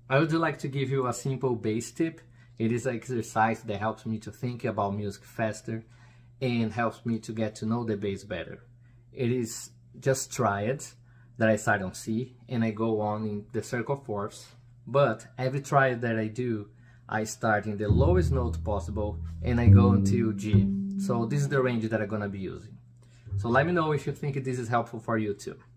I would like to give you a simple bass tip. It is an exercise that helps me to think about music faster and helps me to get to know the bass better. It is just triads that I start on C and I go on in the circle of fourths, but every triad that I do, I start in the lowest note possible and I go until G. So this is the range that I'm gonna be using. So let me know if you think this is helpful for you too.